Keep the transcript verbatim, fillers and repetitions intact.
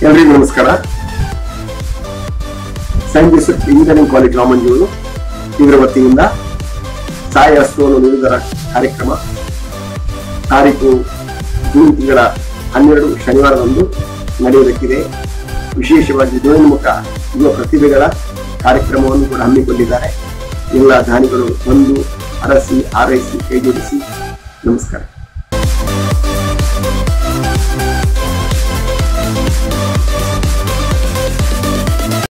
ಎಲ್ರಿಗೂ ನಮಸ್ಕಾರ. Saint Joseph engineering college Ramanjuru ಇವರ ವತಿಯಿಂದ ಸಾಯ ಹಸ್ತವನ್ನು ನೀಡುವುದರ ಕಾರ್ಯಕ್ರಮ ತಾರೀಕು ಜೂನ್ ತಿಂಗಳ ಹನ್ನೆರಡು ಶನಿವಾರದಂದು ನಡೆಯುವುದಕ್ಕಿದೆ. ವಿಶೇಷವಾಗಿ ದ್ವಯೋನ್ಮುಖ ಯುವ ಪ್ರತಿಭೆಗಳ ಕಾರ್ಯಕ್ರಮವನ್ನು ಕೂಡ ಹಮ್ಮಿಕೊಂಡಿದ್ದಾರೆ. ಎಲ್ಲ ದಾನಿಗಳು ಬಂದು ಅರಸಿ ಆರೈಸಿ ಕೈಜೋಡಿಸಿ. ನಮಸ್ಕಾರ.